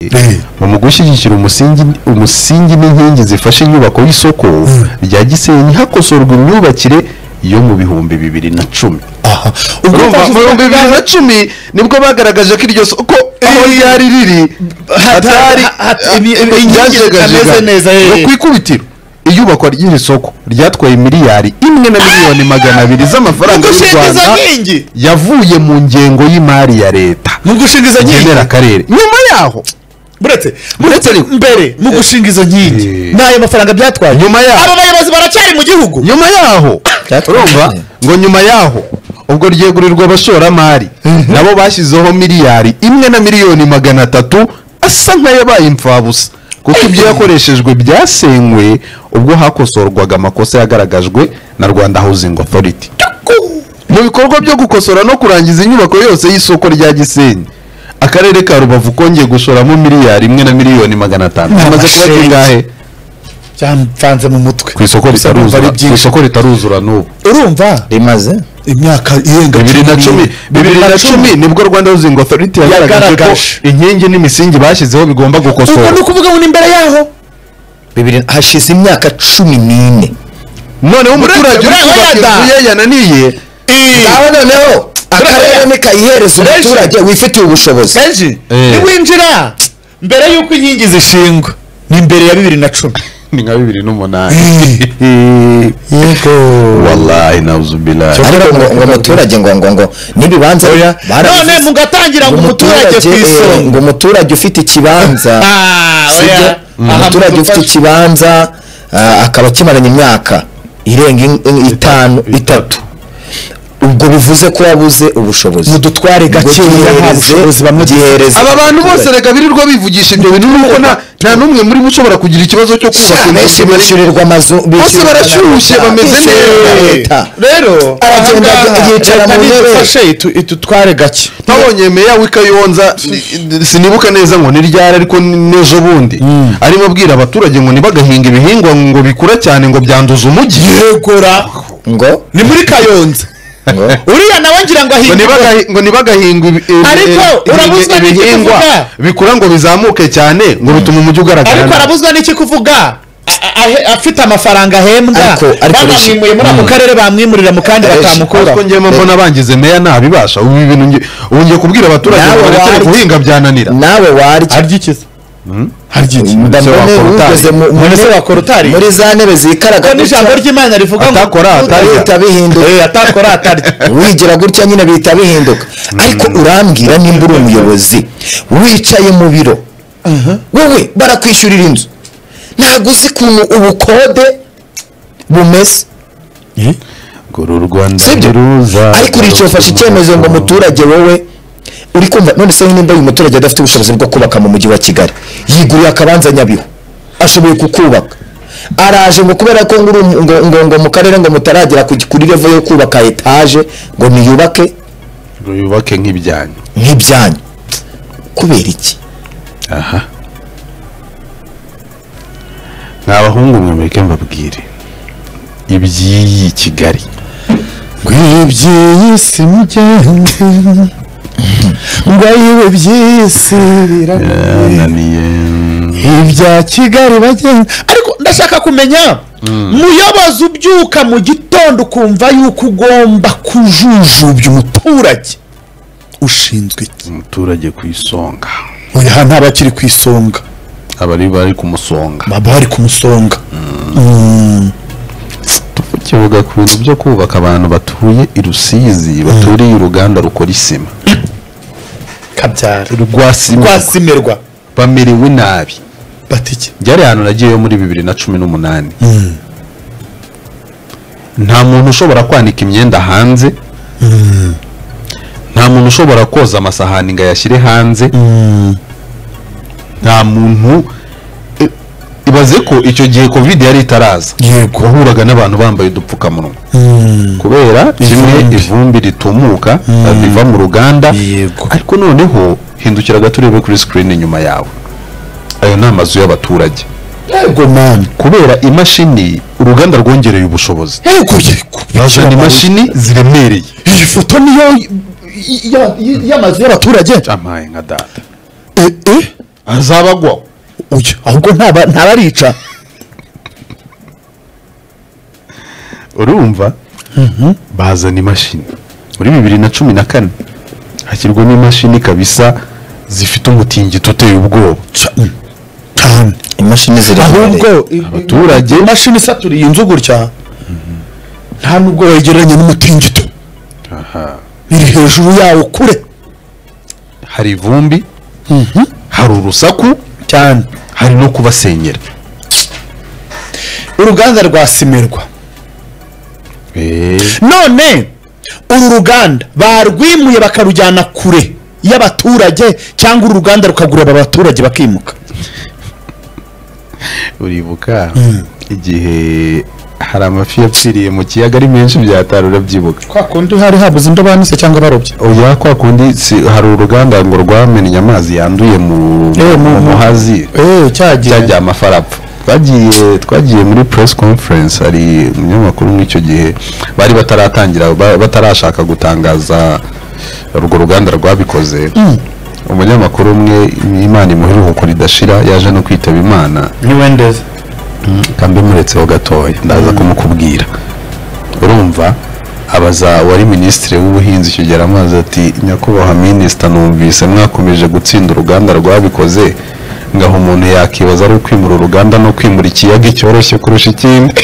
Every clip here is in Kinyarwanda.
mu gushyigikira umusingi n'inkingi zifasha inyubako y'isoko rya Gisenyi hakosorwa imyubakire yo mu bihumbi 2010. Ubwo mu 2010 nibwo bagaragaje ko iryo soko aho ryari riri hatari ameze neza ku ikubitiro. Iyubakwa ry'iri soko ryatwaye miliyari 1,200,000 z'amafaranga y'u Rwanda yavuye mu ngengo y'imari ya leta mu gushingiza nkingi akarere. Nyuma yaho buretse mbere mu gushingiza nkingi nayo mafaranga byatwaye. Nyuma yaho abo bayobozi baracyari mu gihugu. Nyuma yaho urumva ngo nyuma yaho ubwo ryegurirwa abashoramari nabo bashyizeho miliyari 1,300,000 asa nk'ayabaye imfabusa kuko ibyo yakoreshejwe byasenywe ubwo hakosorwaga amakosa yagaragajwe na Rwanda Housing Authority. Mu bikorwa byo gukosora no kurangiza inyubako yose y'isoko rya Gisenyi, akarere ka Rubavu kongeye gushoramo miliyari 1,500,000. Amaze kuba kingahe cyamfanze mu mutwe ku isoko ritaruzura n'ubu. Urumva rimaze imyaka irenga 2010 nibwo Rwanda Housing Authority yagaragaje ko inkingi n'imisingi bashyizeho bigomba gukosora. Uko nukuvuga ngo imbere yaho hashize imyaka 14. Noneho umuturage uri yananiye noneho akarere nikayihereza umuturage wifitiye ubushobozi. Niwinjira mbere yuko inkingi zishingwa ni imbere ya 2010 ni nka 2008. Yego wallahi nauzubillah. Ngo umuturage ngo nibibanza none mugatangira ngo umuturage kwisonga ngo umuturage ufite ikibanza umuturage ufite ikibanza akaba kimaranye imyaka irenga 5-3 ubwo bivuze ko yabuze ubushobozi. Mudutware gakeya nta bushobozi bamugihereza. Aba bantu bose reka birirwa bivugisha ibyo bintu nuko nta numwe muri mushobora kugira ikibazo cyo kubaka benshi bishyurirwa amazu bose barashyushye bameze neza. Rero aragenda yicara mu ntebe itutware gake. Nabonye meya w'Ikayonza sinibuka neza ngo niryara ariko nejo bundi arimo bwira abaturage ngo nibagahinga ibihingwa ngo bikura cyane ngo byanduza umujyi. Yegora ngo ni muri Kayonza uriya nawe ngira ngo ahinga ngo nibagahinga ariko urabuzwa n'iki kuvuga bikura ngo bizamuke cyane ngo bituma umujyi ugaragara. Ariko arabuzwa n'iki kuvuga afite amafaranga ahembwa bamwimuye muri ako karere bamwimurira mu kandi batamukura. Ariko ngemo mbona bangize meya nabibasha ubu ibintu ngiye kubwira abaturage ngo bareke guhinga byananira. Nawe warya aryikiza muri za ntebe zikaraga n'ijambo ry'Imana rivuga ngo bihita bihinduka wigira gutya nyine bihita bihinduka. Ariko urambwira nimba uri umuyobozi wicaye mu biro wowe barakwishyurira inzu ntabwo uzi ukuntu ubukode bumeze ngo Rwanda ariko urica ufashe icyemezo ngo umuturage wowe uri kumva none se nimba uyu muturage adafite ubushobozi bwo kubaka mu mujyi wa Kigali yiguriye akabanza Nyabihu ashoboye kukubaka araje ngo kubera ko ngo mu karere ngo mutaragera kuri level yo kubaka etage ngo niyubake nk'ibyanyu kubera iki? Aha nk'abahungu mwemeke mbabwire iby'iyi Kigali iby'iyi si mugenzi ngo yiwe byisi birananiye ibya Kigali bagenda. Ariko ndashaka kumenya muyobozi ubyuka mu gitondo ukumva yuko ugomba kujujubya umuturage ushinzwe umuturage ku isonga. Oya nta bakiri ku isonga bari ku musonga bari ku musonga. Tuvuga ku bintu byo kubaka abantu batuye i Rusizi baturiye uruganda rukora isima kabyara rwasimerwa bamerewe nabi batike. Byari hano nagiyeyo muri 2018 nta muntu ushobora kwanika imyenda hanze nta muntu ushobora koza amasahani ngo yashyire hanze nta muntu. Ibaze ko icyo gihe covid yari itaraza wahuraga n'abantu bambaye udupfukamunwa kubera rimwe ivumbi ritumuka riva mu ruganda. Ariko noneho hindukiraga turebe kuri screen inyuma yawe ayo ni amazu y'abaturage. Yego man kubera imashini uruganda rwongereye ubushobozi. Bazana imashini ziremereye. Iyi foto niyo y'amazu y'abaturage amaye nka data azabagwaho ahubwo ntabarica urumva bazana imashini muri 2014 hashyirwamo imashini kabisa zifite umutingito uteye ubwoba cyane imashini ziri ahubwo abaturage imashini isaturiye inzu gutya nta nubwo wegeranye n'umutingito iri hejuru yawo kure hari ivumbi hari urusaku cyane hari no kubasenyera uruganda rwa Simerwa none uru ruganda barwimuye bakarujyana kure y'abaturage cyangwa uru ruganda rukagura aba baturage bakimuka uribuka igihe hari amafi yapfiriye mu kiyaga ari menshi byatara urabyibuka kwa kundi hari habuze indobani se cyangwa barobye oya kwa kundi hari uruganda ngo rwamennye amazi yanduye mu muhazi cyagiye amafarapfa twagiye muri press conference hari umunyamakuru mw'icyo gihe bari bataratangira batarashaka gutangaza urwo ruganda rwabikoze umunyamakuru umwe Imana imuheruko ridashira yaje no kwitaba Imana ni Wendeze kambe muretseho gatoya ndaza kumukubwira urumva abaza wari ministre w'ubuhinzi kigera amazi ati nyakubahwa minister numvise mwakomeje gutsinda uruganda rwabikoze ngaho umuntu yakibaza ari ukwimura uruganda no kwimura ikiyaga cyoroshye kurusha ikindi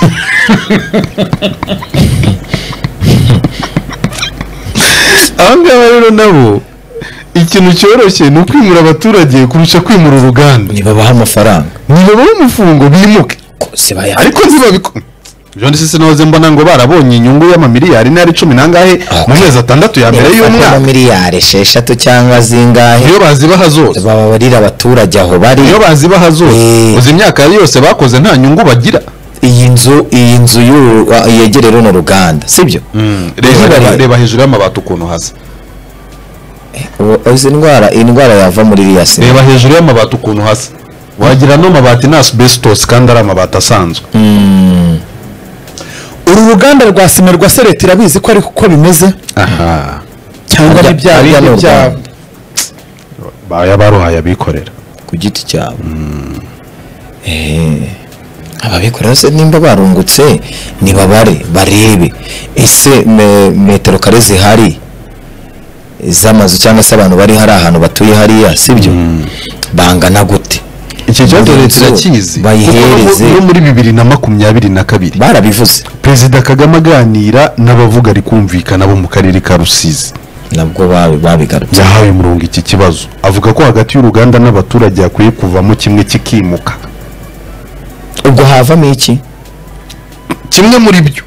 abangaba rero nabo ikintu cyoroshye ni ukwimura abaturage kurusha kwimura uruganda nibabaha amafaranga nibabaha umufungo bimuke ariko ntibabikora John Sisi noze mbona ngo barabonye inyungu y'amamiliyari n'ari 10 nangahe mu mezi 6 ya mbere y'umwaka miliyari 6 cyangwa zingahe iyo bazibaha zose babarira abaturage aho bari iyo bazibaha zose uzi imyaka yose bakoze nta nyungu bagira iyi nzu yegerero no ruganda sibyo reba hejuru y'amabati ukuntu hasa izi indwara yava muri riyasi reba hejuru y'amabati ukuntu hasa wagira no mabati na asbestos kandi ari amabati asanzwe uru ruganda rwa Simerwa se leta irabizi ko ariko uko bimeze cyangwa n'ibyaha baya baruhaye abikorera ku giti cyabo ababikorera se nimba barungutse nibabare barebe ese metero kare zihari z'amazu cyangwa se abantu bari hari ahantu batuye hariya sibyo bangana gute iki cyodo leta irakizi bayihereze no muri 2022 barabivuze Perezida Kagame aganira n'abavuga ari kumvikana bo mu karere ka Rusizi nabwo babigarutse yahawe murongo iki kibazo avuga ko hagati y'uruganda n'abaturage yakwiye kuvamo kimwe kikimuka ubwo havamo iki kimwe muri byo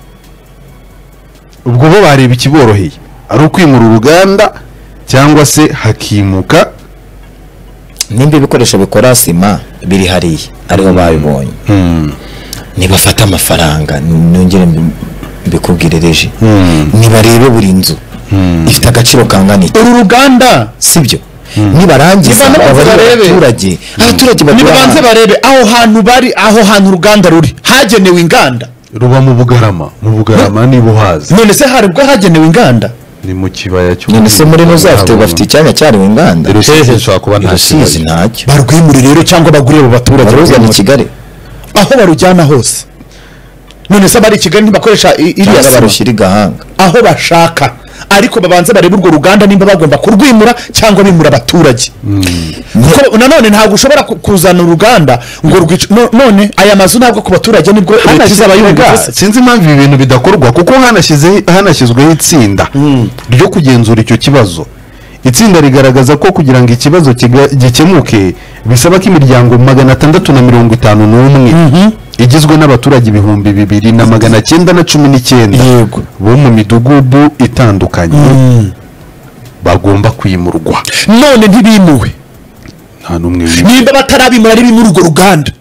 ubwo bo bareba ikiboroheye ari ukwimura uruganda cyangwa se hakimuka nimba ibikoresho bikora sima biri hariya ariho babibonye nibafata amafaranga nongere mbikubwire reje nibarebe buri nzu ifite agaciro kangana iki uru ruganda sibyo nibarangiza abaturage nibanze barebe aho hantu uruganda ruri hagenewe inganda ruba mu Bugarama nibo hazi none se hari ubwo hagenewe inganda ni mu kibaya cyo none se muri nozafite bafite icyanya cyariwe inganda ushobora kuba ntacyo barwimure rero cyangwa bagurire abo baturage baruzana i Kigali aho barujyana hose none se bari i Kigali ntibakoresha iriya sima barushyira igahanga aho bashaka ariko babanze bareba urwo ruganda nimba bagomba kurwimura cyangwa bimura abaturage nanone ntabwo ushobora kuzana uruganda ngo none aya mazu ntabwo ku baturage nibwo hanashyize sinzi impamvu ibi bintu bidakorwa kuko hanashyizweho itsinda ryo kugenzura icyo kibazo itsinda rigaragaza ko kugira ngo ikibazo gikemuke bisaba ko imiryango 651 igizwe n'abaturage 2,919 bo mu midugudu itandukanye bagomba kwimurwa none ntibimuwe nta numwe nimba batarabimura ari muri urwo ruganda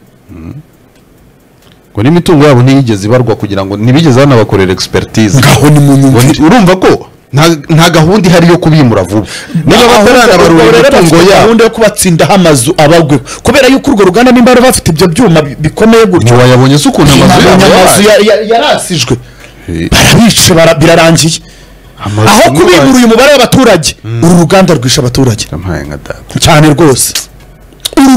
ngo n'imitungo yabo ntiyigeze ibarwa kugira ngo ntibigeze banabakorera expertise ngaho ni mu urumva ko nta gahunda ihari yo kubimura vuba niba bataranabarura imitungo yabo gahunda yo kubatsindaho amazu abagwe kubera yuko urwo ruganda nimba bari bafite ibyo byuma bikomeye gutyo ntiwayabonye se ukuntu amazu yarasijwe barabice birarangiye aho kubimura uyu mubare w'abaturage uru ruganda rwisha abaturage nka data cyane rwose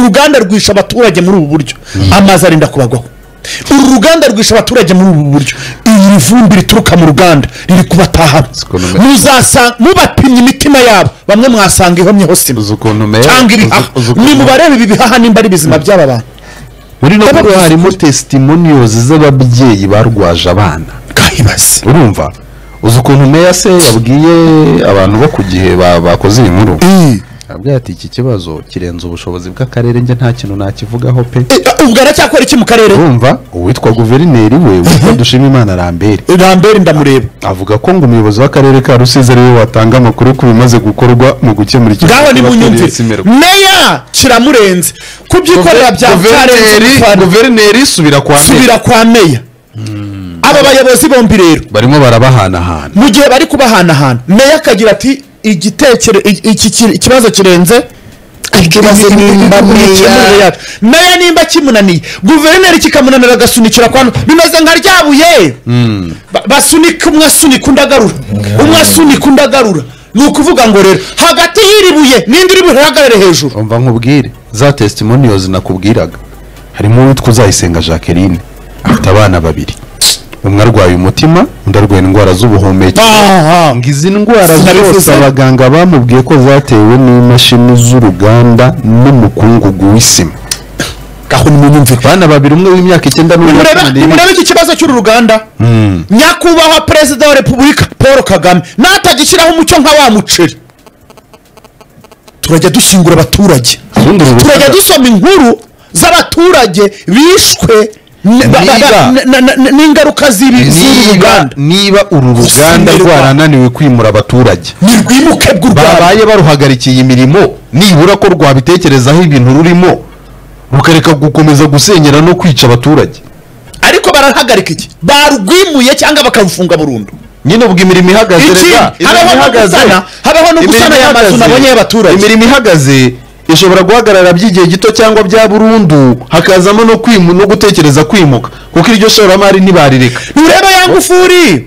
uru ruganda rwisha abaturage muri ubu buryo amazi arinda kubagwaho, uru ruganda rwisha abaturage muri ubu buryo, iri vumbi rituruka mu ruganda riri kubatahamo, muzasanga mubapimye imitima yabo, bamwe mwasanga ihomyeho sima cyangwa ibihaha, nimubarebe ibi bihaha nimba ari bizima by'aba bantu. muri no kuri harimo testimonials z'ababyeyi barwaje abana kahibaze. urumva uzi ukuntu meya se yabwiye abantu bo ku gihe bakoze iyi nkuru, abwiye ati iki kibazo kirenze ubushobozi bw'akarere, njye nta kintu nakivugaho pe. ubwo aracyakora iki mu karere? urumva uwitwa guverineri we witwa Dushimimana Lambert ndamureba avuga ko ngo umuyobozi w'akarere ka Rusizi ariwe watanga amakuru ku bimaze gukorwa mu gukemura iki ngaho ni munyumvire meya kiramurenze kubyikorera bya guverineri subira kwa meya. aba bayobozi bombi rero barimo barabahanahana, mu gihe bari kubahanahana meya akagira ati ikibazo kirenze ikibazo nimba meya nimba kimunaniye, guverineri kikamunanira agasunikira kwa bimeze nka ryabuye basunika umwe asunika undagarura, umwe asunika undagarura. ni ukuvuga ngo rero hagati y'iribuye n'indi iri buhagarare hejuru. umva nkubwire za testimonials nakubwiraga, harimo uwitwa Uzayisenga Jacqueline afite abana babiri, umwe arwaye umutima undi arwaye indwara z'ubuhumekero. ngo izi ndwara zose abaganga bamubwiye ko zatewe n'imashini z'uruganda n'umukungugu w'isima. gaho nimunyumvire bana babiri, umwe w'imyaka 9 nimurebe iki kibazo cy'uru ruganda. nyakubahwa perezida wa repubulika Paul Kagame natagishyiraho umucyo nka wa muceri, turajya dushyingura abaturage, turajya dusoma inkuru z'abaturage bishwe n'ingaruka z'uruganda. niba uru ruganda rwarananiwe kwimura abaturage, nirwimuke bw'urwanda babaye baruhagarikiye imirimo, nibura ko rwabitekerezaho ibintu rurimo rukareka gukomeza gusenyera no kwica abaturage. ariko barahagarika iki? barwimuye cyangwa bakarufunga burundu. nyine ubwo imirimo ihagaze rega, habaho no gusana y'amazu nabonye y'abaturage. imirimo ihagaze ishobora guhagarara by'igihe gito cyangwa bya burundu, hakazamo no gutekereza kwimuka, kuko iryo shoramari ntibarireka. nureba ya ngufuri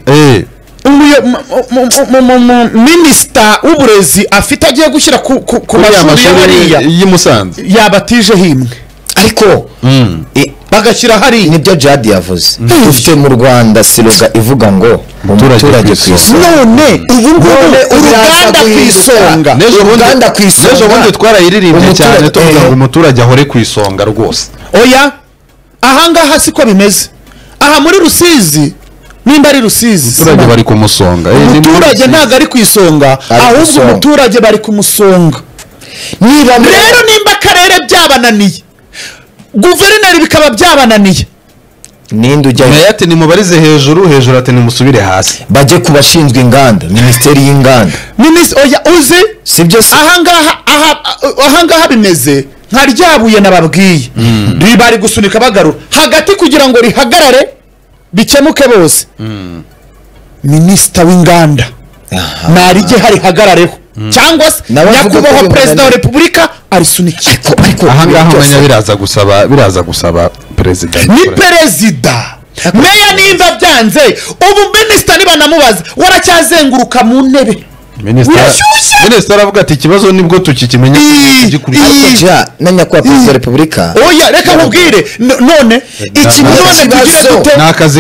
minisita w'uburezi afite agiye gushyira ku mashuri y'i Musanze yabatije himwe, ariko bagashyira hari nibyo Jadi yavuze. dufite mu Rwanda siloga ivuga ngo umuturage ku isonga. none ubu uruganda ku isonga, uruganda ku isonga. n'ejo bundi twarayiririmbye cyane tuvuga ngo umuturage ahore ku isonga rwose. oya ahangaha siko bimeze. aha muri Rusizi, nimba ari Rusizi umuturage bari kumusonga, umuturage ntabwo ari ku isonga, ahubwo umuturage bari kumusonga. rero nimba akarere byabananiye, guverineri bikaba byabananiye, ninde ujya ati nimubarize hejuru ati nimusubire hasi, bajye ku bashinzwe inganda, minisiteri y'inganda. oya uzi sibyo se ahangaha bimeze nka ryabuye nababwiye, bari gusunika bagarura hagati kugira ngo rihagarare bikemuke bose. minisita w'inganda narijye harihagarareho, cyangwa se nyakubahwa perezida wa repubulika arisunikira. ahangaha umenya biraza gusaba perezida, ni perezida. meya nimba byanze, ubu minisita nibanamubaza waracyazenguruka mu ntebe. minisita aravuga ati ikibazo nibwo tukikimenya ariko na nyakubahwa perezida wa repubulika. oya reka nkubwire none iki nakazi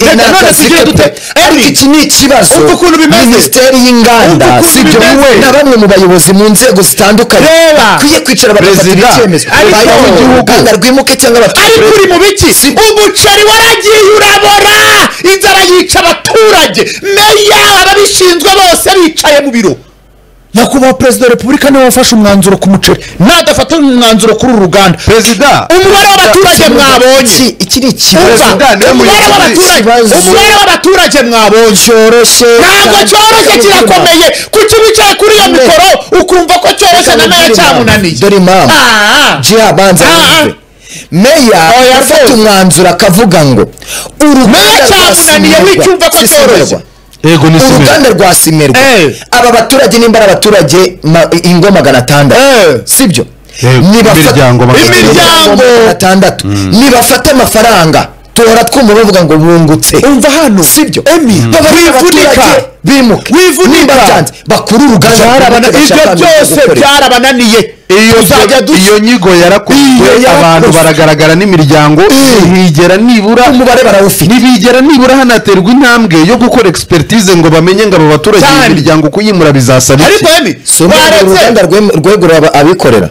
iki ni ikibazo minisiteri y'inganda sibyo na bamwe mu bayobozi mu nzego zitandukanye bakwiye kwicara bagafatira icyemezo uruganda rwimuke cyangwa abaturage. ariko uri mu biki? umuceri waragiye urabora, inzara yica abaturage, meya ababishinzwe bose bicaye mu biro. nyakubahwa perezida wa repubulika niwe wafashe umwanzuro ku muceri, nadafata umwanzuro kuri uru ruganda. perezida umubare w'abaturage mwabonye, iki ni ikibazo. umubare w'abaturage mwabonye cyoroshye, ntabwo cyoroshye, kirakomeye. kuki wicaye kuri iyo mikoro ukumva ko cyoroshye na meya cyamunaniye? dore impamvu jiha banza yumve. meya afata umwanzuro akavuga ngo meya cyamunaniye, wicyumva ko cyoroshye. uruganda rwa Simerwa aba baturage nimba ari abaturage ingo 600 sibyo, imiryango 600 nibafata amafaranga tuhora twumva bavuga ngo bungutse umva hano sibyo wivunika bimuke wivunika bakuru uruganda ibyo byose byarabananiye iyo nyigo yarakozwe abantu baragaragara n'imiryango ntibigera nibura umubare barawufite ntibigera nibura hanaterwa intambwe yo gukora expertise ngo bamenye ngo abo baturage imiryango kuyimura bizasaba ariko uruganda rwegura abikorera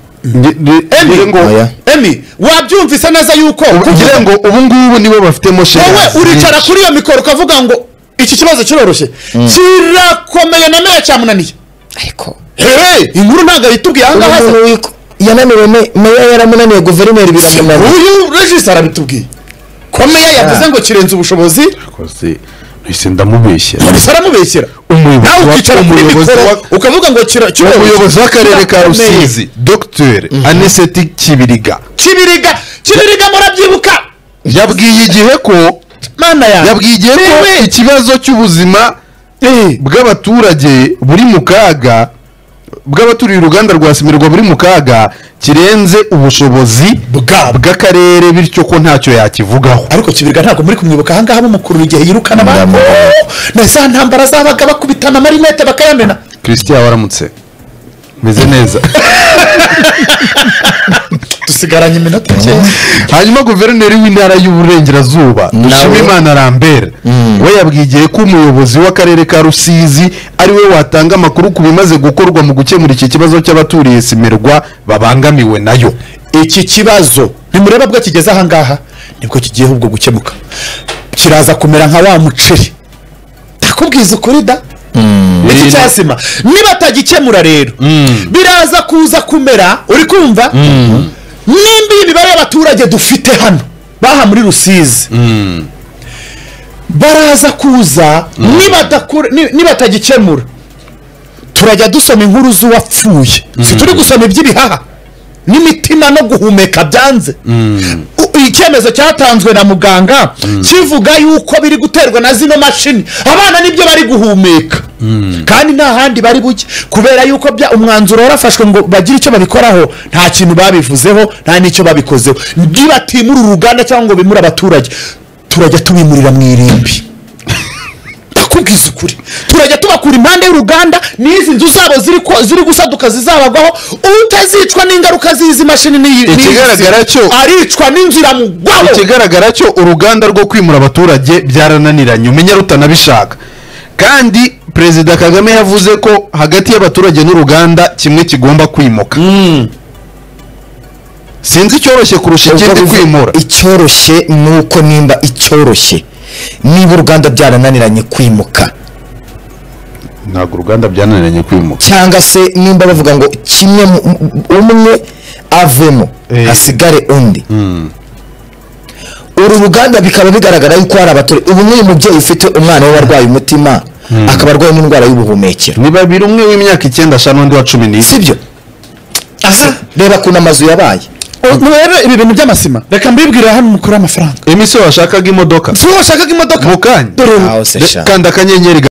Emi wabyumvise neza yuko kugira ngo ubu ngubu nibo bafitemo share wowe uricara kuri iyo mikoro ukavuga ngo iki kibazo kiroroshye kirakomeye na meya cyamunaniye ariko inkuru ntabwo yitubwiye aha ngaha yananiwe meya yaramunaniye guverineri biramunaniye uyu regis arabitubwiye ko meya yavuze ngo kirenze ubushobozi ese ndamubeshyera aramubeshyera nawe ukicara kuri mikoro ukavuga ngo umuyobozi w'akarere ka Rusizi Dr Aniseti Kibiriga murabyibuka yabwiye igihe ko ikibazo cy'ubuzima bw'abaturage buri mu kaga bw'abaturiye uruganda rwa Simirwa buri mu kaga kirenze ubushobozi bw'akarere bityo ko ntacyo yakivugaho ariko Kibiriga ntabwo muri kumwibuka aha ngaha mukuru igihe yirukana abantu na za ntambara zabaga bakubitana amarinete bakayamena Christian waramutse meze neza dusigaranye iminota hanyuma guverineri w'intara y'uburengerazuba Dushimimana Lambert we yabwigiye ko umuyobozi w'akarere ka Rusizi ari we watanga amakuru ku bimaze gukorwa mu gukemura iki kibazo cy'abaturiye Simirwa babangamiwe nayo iki kibazo nimureba bwo kigeze aha ngaha nibwo kigiye ubwo gukemuka kiraza kumera nka wa muceri ndakubwiza ukuri da iki cyasima niba atagikemura rero biraza kuza kumera uri kumva nimba imibare y'abaturage dufite hano baha muri Rusizi baraza kuza niba atagikemura turajya dusoma inkuru z'uwapfuye si turi gusoma iby'ibihaha n'imitima no guhumeka byanze icyemezo cyatanzwe na muganga kivuga yuko biri guterwa na zino mashini abana nibyo bari guhumeka kandi nta handi bari buke kubera yuko umwanzuro warafashwe ngo bagire icyo babikoraho nta kintu babivuzeho nta n'icyo babikozeho nibatimura uruganda cyangwa ngo bimure abaturage turajya tubimurira mu irimbi kubwiza ukuri turajya tubakura impande y'uruganda n'izi nzu zabo ziri gusaduka zizabagwaho utazicwa n'ingaruka z'izi mashini ikigaragara cyo aricwa n'inzira mugwaho ikigaragara cyo uruganda rwo kwimura abaturage byarananiranye umenya rutanabishaka kandi Perezida Kagame yavuze ko hagati y'abaturage n'uruganda kimwe kigomba kwimuka sinzi icyoroshye kurusha ikindi kwimura icyoroshye nuko nimba icyoroshye niba uruganda byarananiranye kwimuka ntabwo uruganda byananiranye kwimuka cyangwa se nimba bavuga ngo kimwe umwe avemo hasigare undi uru ruganda bikaba bigaragara yuko hari abaturage ubu nk'uyu mubyeyi ufite umwana we warwaye umutima akaba arwaye n'indwara y'ubuhumekero ni babiri umwe w'imyaka 9 n'undi wa 10 sibyo reba kuna amazu yabaye rero ibi bintu by'amasima reka mbibwira hano mukuru amafaranga emise washakaga imodoka washakaga imodoka mukanya aho se kanda akanyenyeri